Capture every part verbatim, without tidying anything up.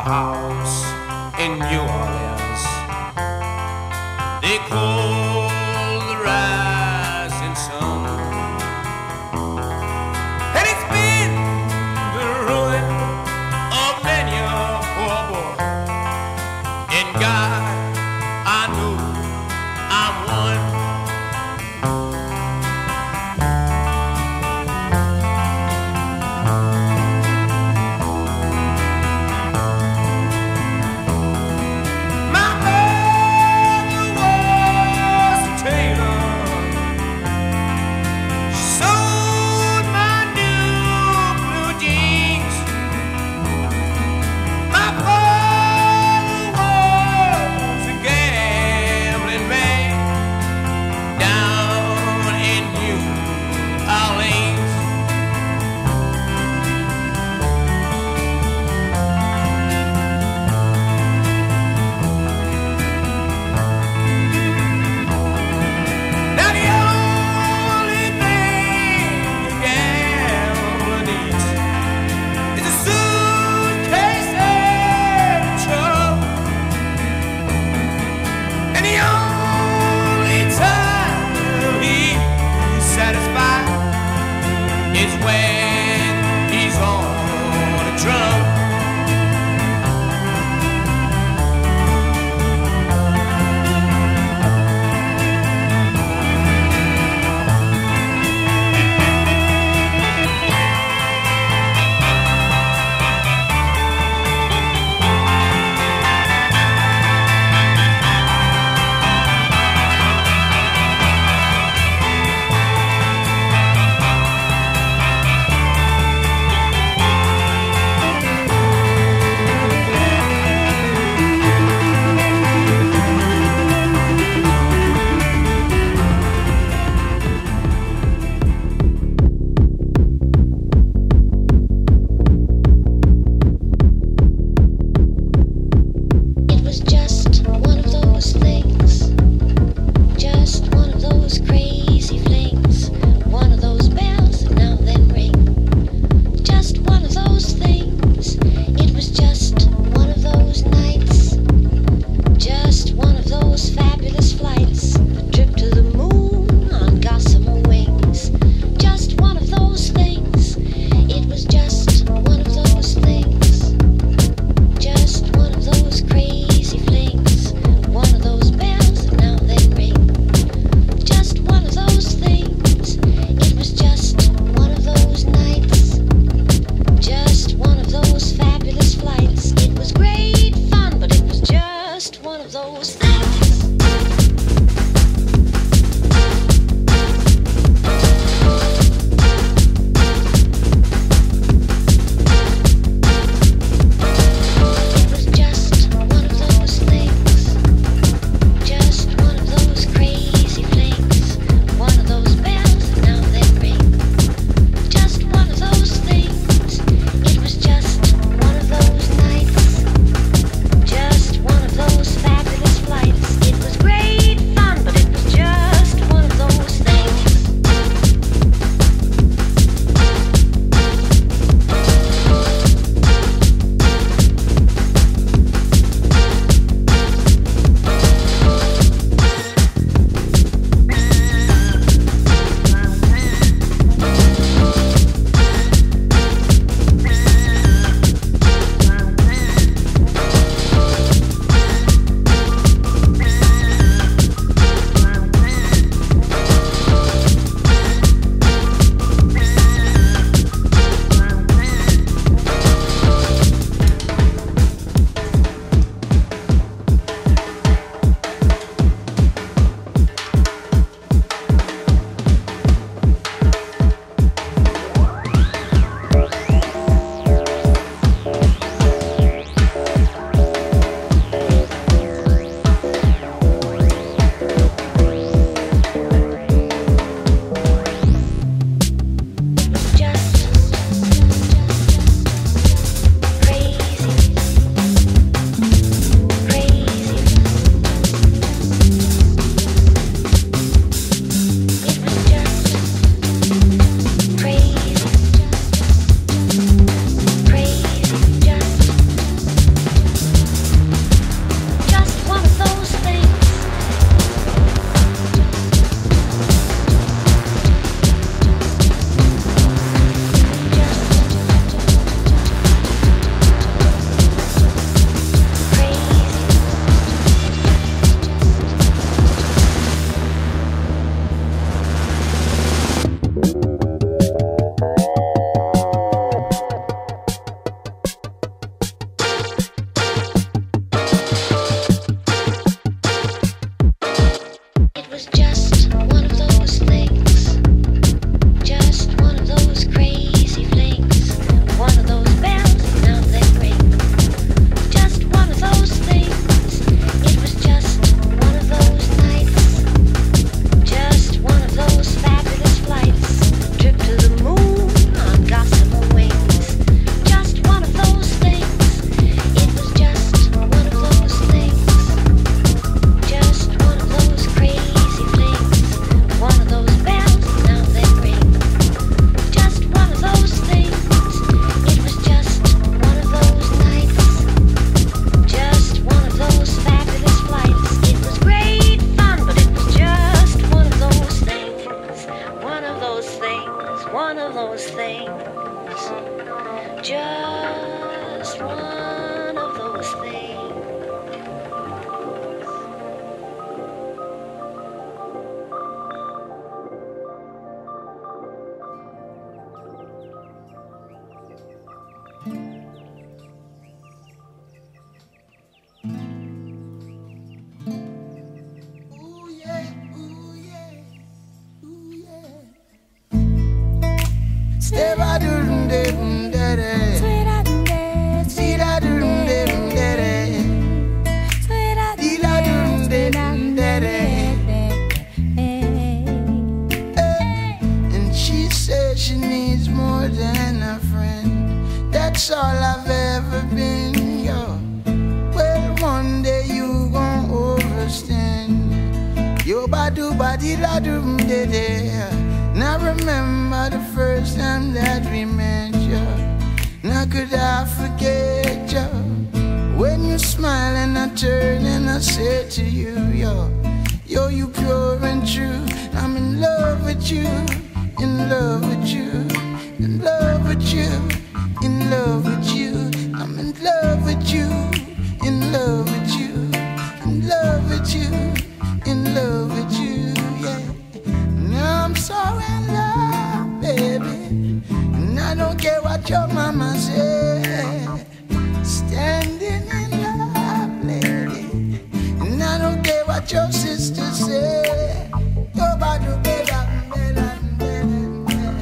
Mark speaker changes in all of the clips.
Speaker 1: house in New Orleans. They call the rising sun, and it's been the ruin of many a poor boy. In God, I know I'm one. My mother was a tailor.
Speaker 2: da doom de de. Now remember the first time that we met you. Now could I forget you? When you smile and I turn and I say to you, yo, yo, you pure and true. I'm in love with you, in love with you, in love with you, in love with you. I'm in love with you, in love with you, in love with you, in love with you, yeah. Now I'm so in love, baby, and I don't care what your mama say. Standing in love, lady, and I don't care what your sister say. Nobody better, better, better,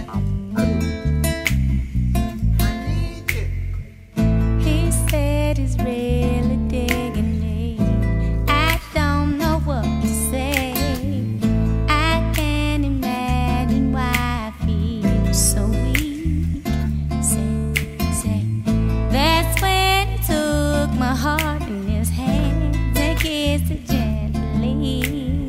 Speaker 2: I need you.
Speaker 3: He said he's really digging me. I don't know what to say. I can't imagine why I feel so weak. Say, say, that's when he took my heart in his hands and kissed it gently.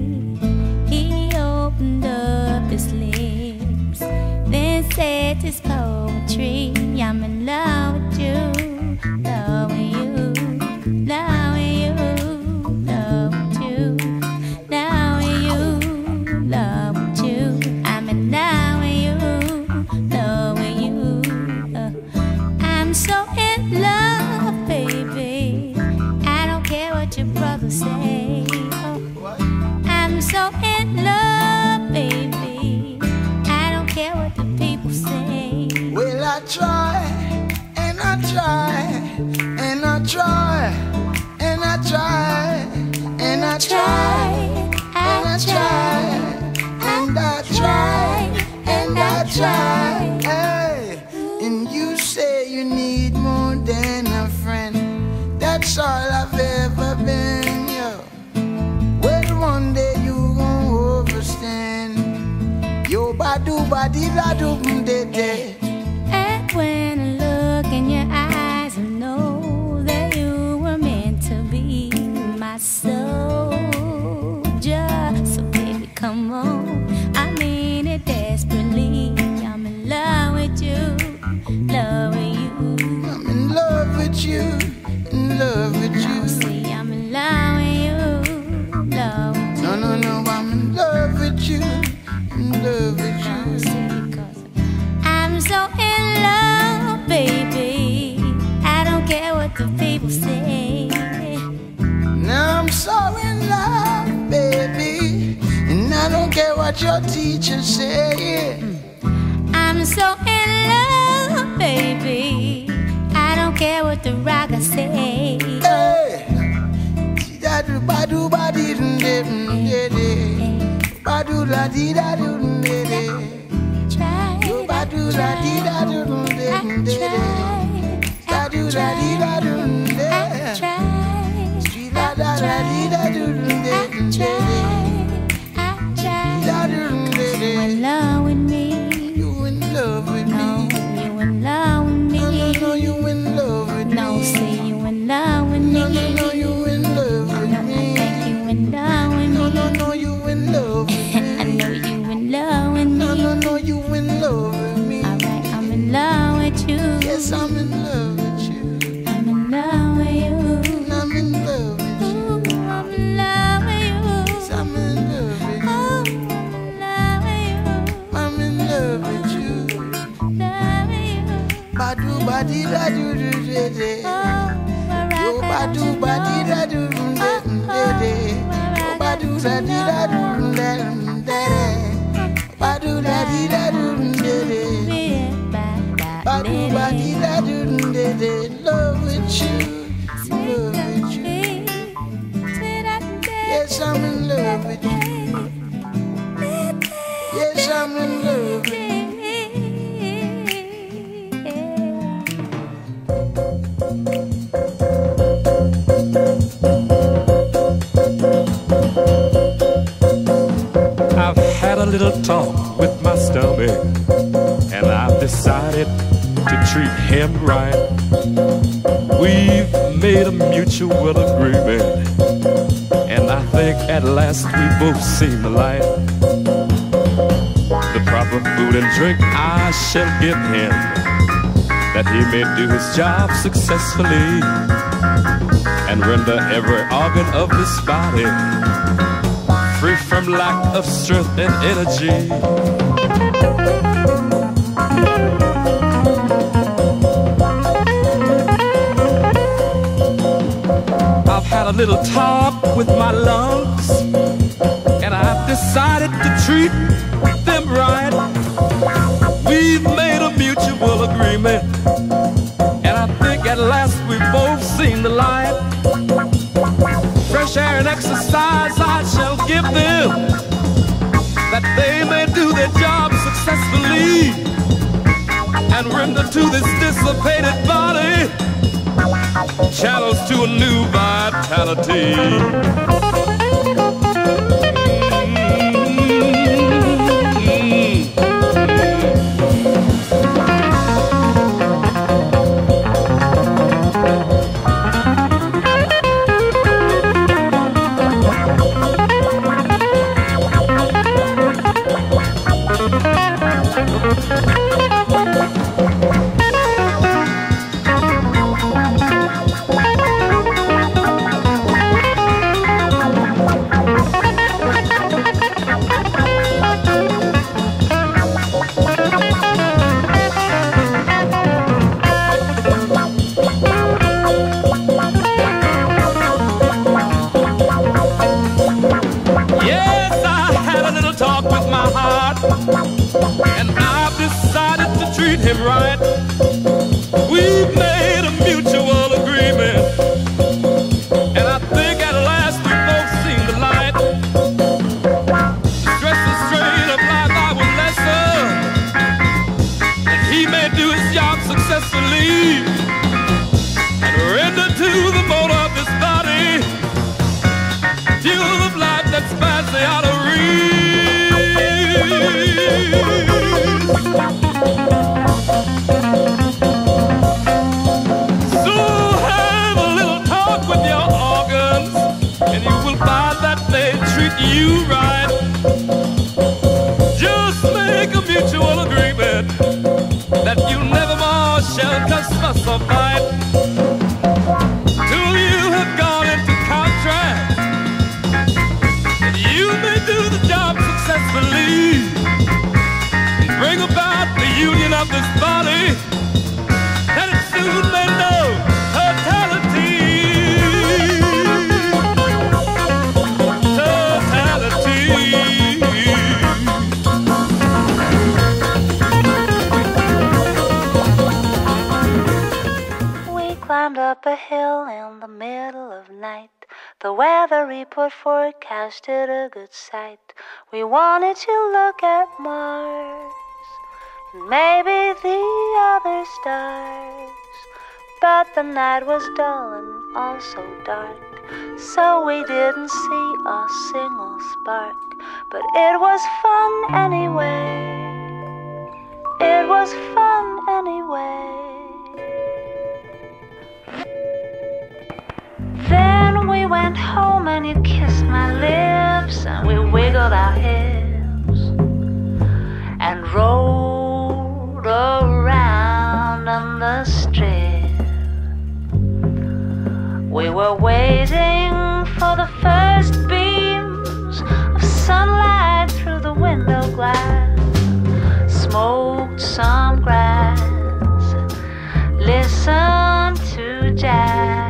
Speaker 3: He opened up his lips, then said this poetry. I'm in love with you, love with you, love with you, love with you, love with you, love with you. I'm in love with you, love with you. Uh, I'm so in love, baby. I don't care what your brothers say. Oh, I'm so in love, baby. I don't care what the people say.
Speaker 2: Well, I try, and I try, and I try, and I try, and I try, and I try, and I try, and I try. Hey, and you say you need more than a friend. That's all I've ever been, yo. Well, one day you gon' overstand. Yo, badu badi da doom de de.
Speaker 3: And when I look in your eyes, I know that you were meant to be my soldier. So baby, come on, I mean it desperately. I'm in love with you, love with you.
Speaker 2: I'm in love with you, in love with
Speaker 3: Now
Speaker 2: you.
Speaker 3: see, I'm in love with you, love with you.
Speaker 2: No, no, no, I'm in love with you, in love with
Speaker 3: Now
Speaker 2: you.
Speaker 3: see, 'cause I'm so in love, baby. I don't care what the people say.
Speaker 2: Now I'm so in love, baby, and I don't care what your teachers say.
Speaker 3: I'm so in love, baby. I don't care what the rockers say.
Speaker 2: Hey, da do ba do ba dee dum de dum de de, ba do la dee da do dum de de, yo ba do la dee da do dum de dum de de, da do la dee da do dum de, street la da la dee da do dum de dum de de, da do dum de
Speaker 3: You in
Speaker 2: de.
Speaker 3: love with me?
Speaker 2: You in love with
Speaker 3: No,
Speaker 2: me?
Speaker 3: you in love with me?
Speaker 2: No, no, no, you in love with me?
Speaker 3: No, say you in love with me?
Speaker 2: No, no, no, you in love with
Speaker 3: No, I
Speaker 2: me?
Speaker 3: think you in love with me.
Speaker 2: No, no, no, you in love with me?
Speaker 3: I know you in love with me.
Speaker 2: No, no, no, you in love with me?
Speaker 3: Alright, I'm in love with you.
Speaker 2: Yes, I'm in love with you.
Speaker 3: I'm in love with you.
Speaker 2: And I'm in love with you.
Speaker 3: Ooh, I'm in love with you.
Speaker 2: Yes, I'm in love with you.
Speaker 3: Oh, I'm in love with you.
Speaker 2: I'm in love with you.
Speaker 3: Love with you.
Speaker 2: Badu badi da do do de de. Yo badu badi da do do de de de. Yo badu da di da do do de de de. Badu da di da do do de de. Badu badi da do do de de. Love with you, love with you. Yes, I'm in love with you. Yes, I'm in love with you.
Speaker 4: I've had a little talk with my stomach, and I've decided to treat him right. We've made a mutual agreement, and I think think at last we both seen the light. The proper food and drink I shall give him, that he may do his job successfully and render every organ of his body free from lack of strength and energy. I've had a little talk with my lungs, and I've decided to treat them right. We've made a mutual agreement, and I think at last we've both seen the light. Fresh air and exercise I shall give them, that they may do their job successfully and render to this dissipated body channels to a new vitality. And I've decided to treat him right. We've made a mutual agreement, and I think at last we've both seen the light. The stress and strain of life I will lessen, that he may do his job successfully and render to the motor of this body fuel of life that spans the outer reach. So have a little talk with your organs, and you will find that they treat you right. Just make a mutual agreement that you never more shall cuss, fuss, or fight till you have gone into contract, and you may do the job successfully, bring about the union of this body, and it soon may know totality. Totality.
Speaker 3: We climbed up a hill in the middle of night. The weather report forecasted a good sight. We wanted to look at Mars and maybe the other stars, but the night was dull and also dark, so we didn't see a single spark. But it was fun anyway. It was fun anyway. Then we went home and you kissed my lips, and we wiggled our hips and rolled around on the strip. We were waiting for the first beams of sunlight through the window glass. Smoked some grass, listened to jazz.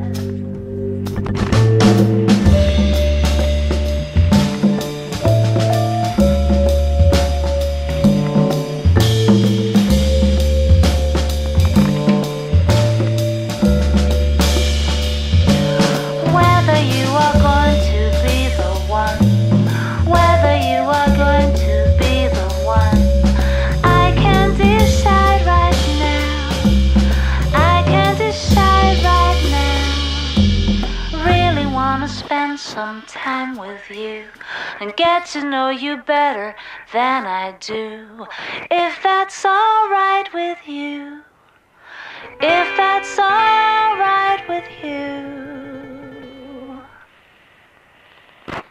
Speaker 3: Some time with you and get to know you better than I do. If that's all right with you, if that's all right with you.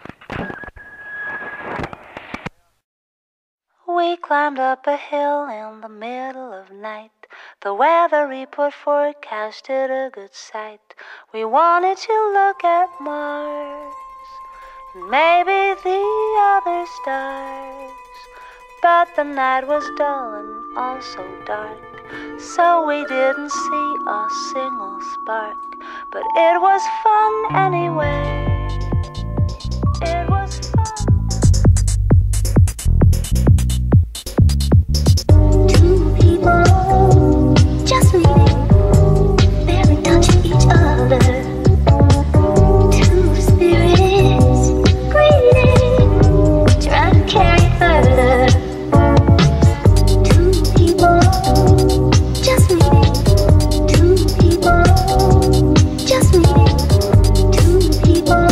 Speaker 5: climbed up a hill in the middle of night. The weather report forecasted a good sight. We wanted to look at Mars and maybe the other stars. But the night was dull and also dark, so we didn't see a single spark. But it was fun anyway. It was fun.
Speaker 6: Two people just meeting, they're in touch with each other. Two spirits greeting, trying to carry further. Two people just meeting, two people just meeting, two people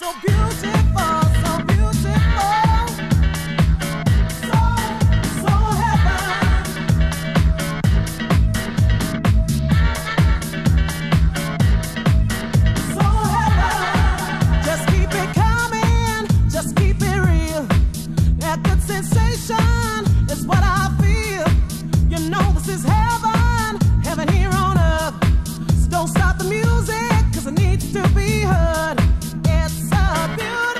Speaker 7: so beautiful, so beautiful, so, so heaven. So heaven. Just keep it coming, just keep it real. That good sensation is what I feel. You know this is heaven, heaven here on earth. So don't stop the music, cause it needs to be heard. It's a beautiful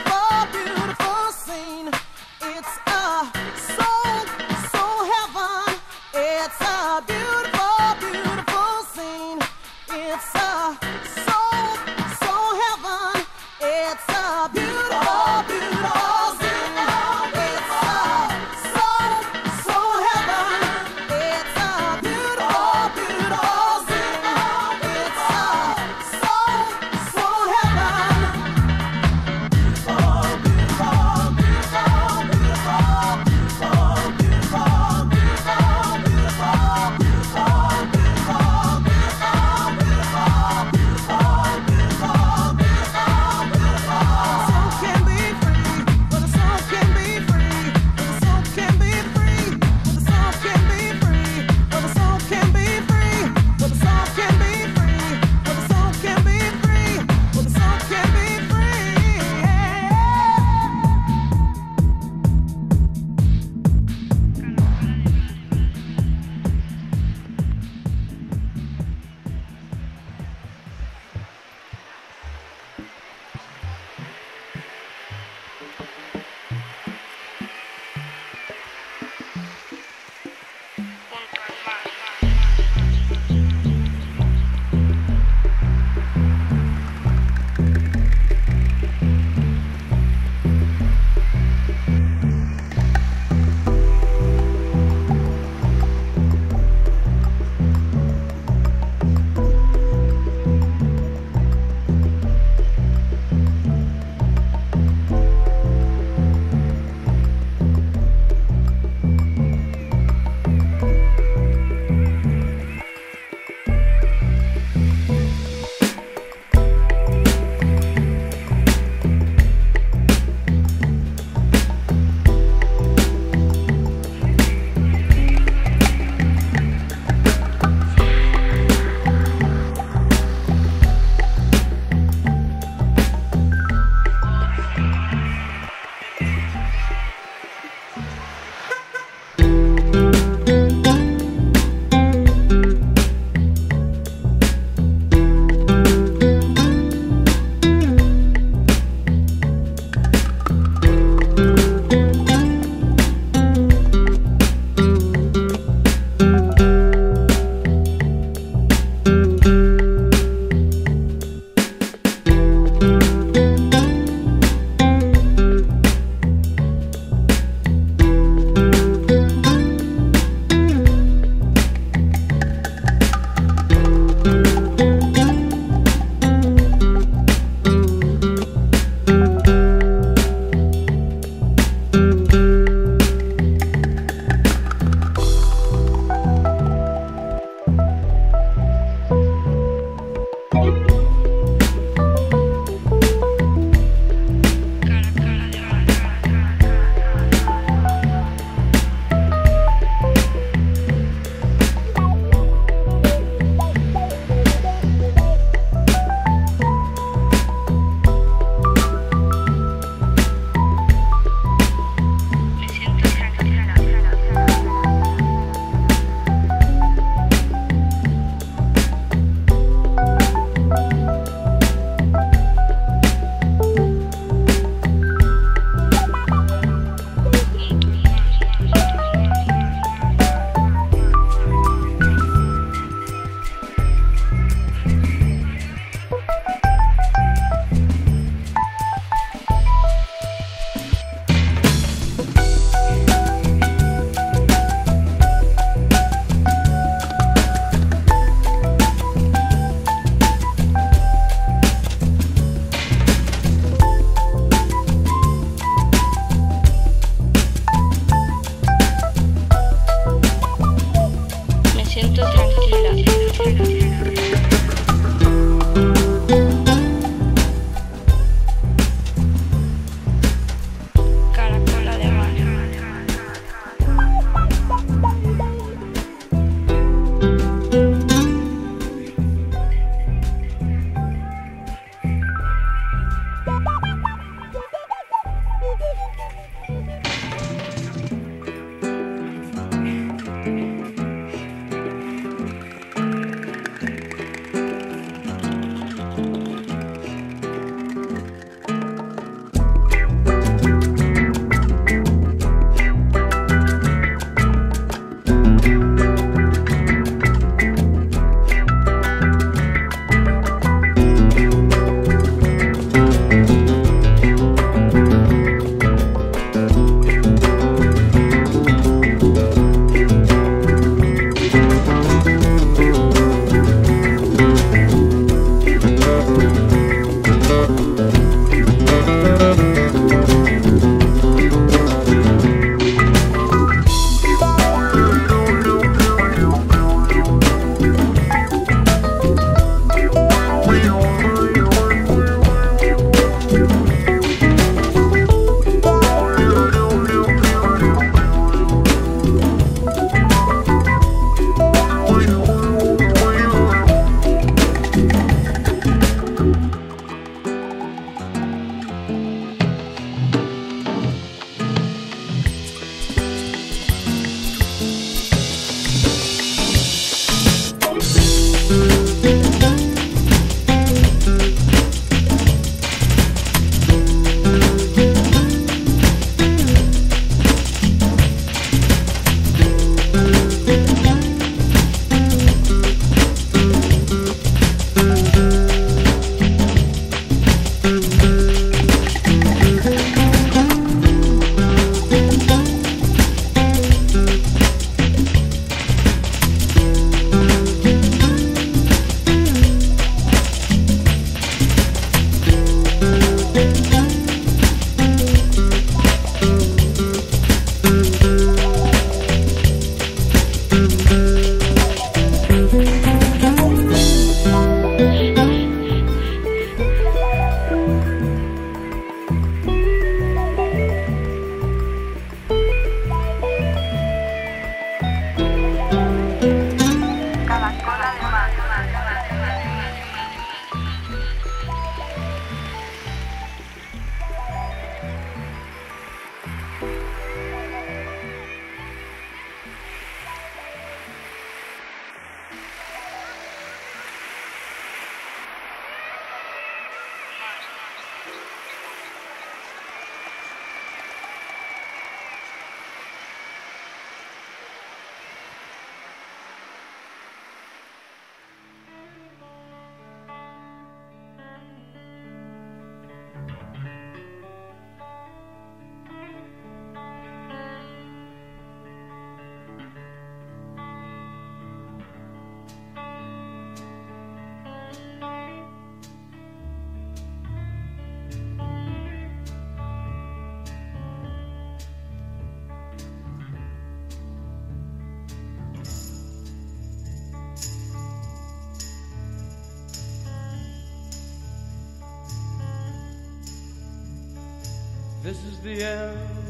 Speaker 8: This is the end,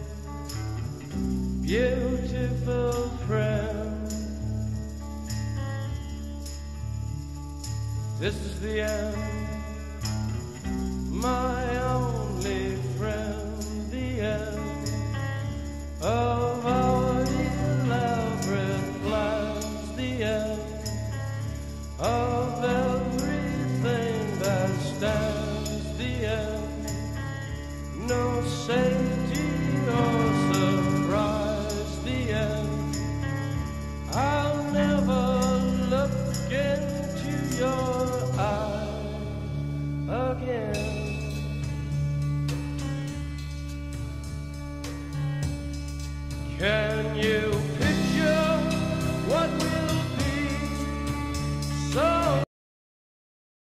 Speaker 8: beautiful friend. This is the end, my only friend. The end of our elaborate plans. The end of